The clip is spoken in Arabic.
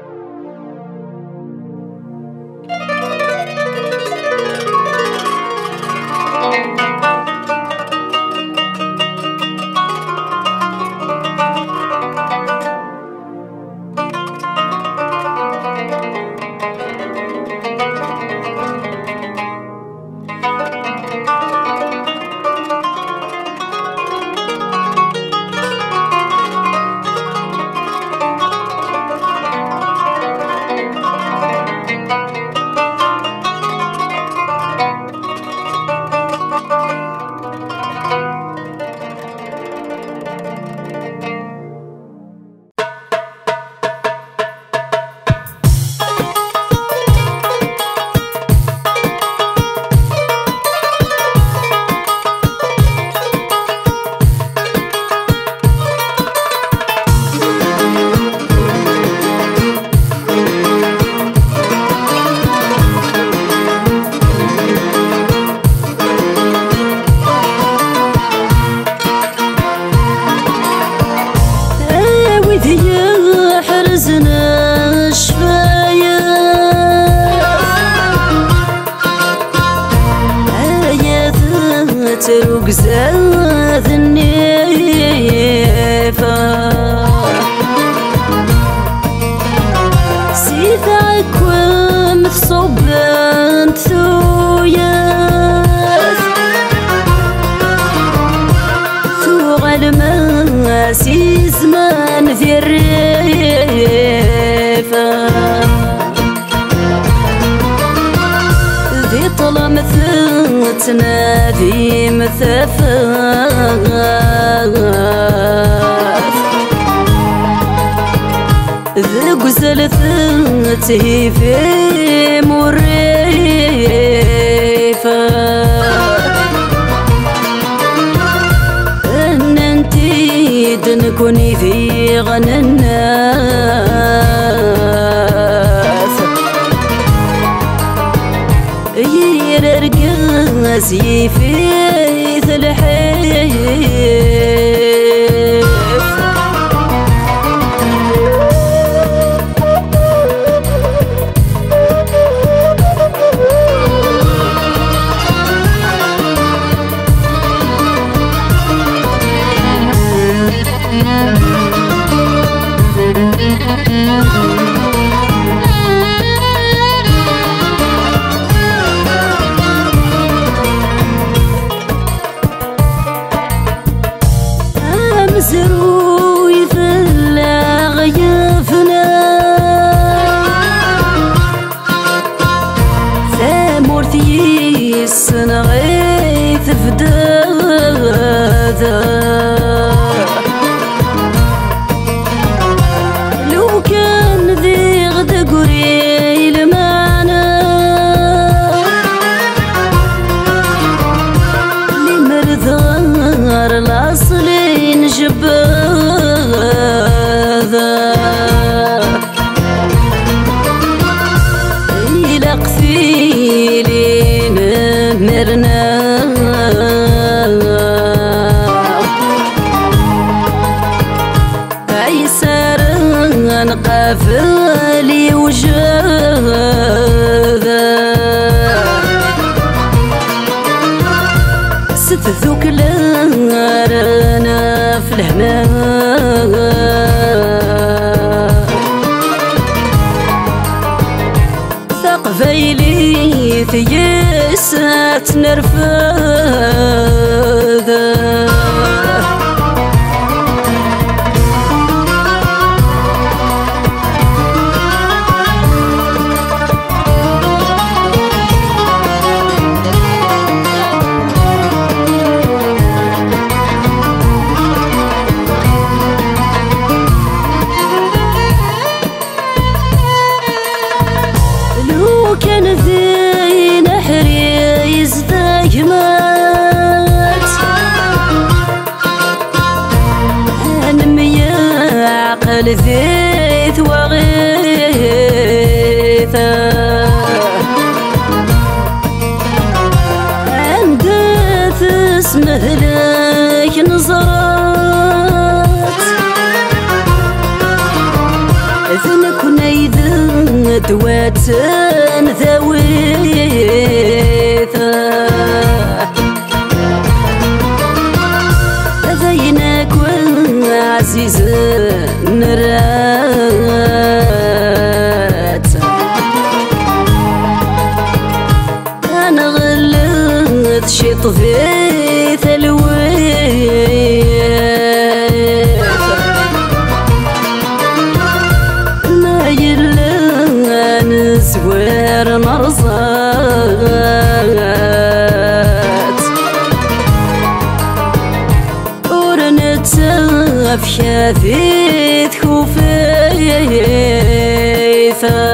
تروق زاد النيفة سيدك ومثصب انت ثوياث ثوغ الماسي زمان ذي الريفة ذي طلع تنادي مثافات ذق زلثته في مريفة أن انتي دنكوني في غنى الناس يرقصي في الحيف زروي فلا غيفنا ثامورتي السنة غيث فداذا لو كان ذي غدا قريل معنا لمرض غار الأصلين جباذا إلى قفيلين مرنا عيسار قافلي وجاذا ستثوك لارنا في الهنا ثقفيلي ثيسات نرفاذا كان ذي نحري يزداج مات أنمي عقل ذيث وغيثا عند تسمه لك نظرات إذن كنا دواتن ذويثة ذينك والعزيز نرات أنا غلت شي طفيث الويث ما يلا نزوير مرزات ورنتسف شافيت خوفيث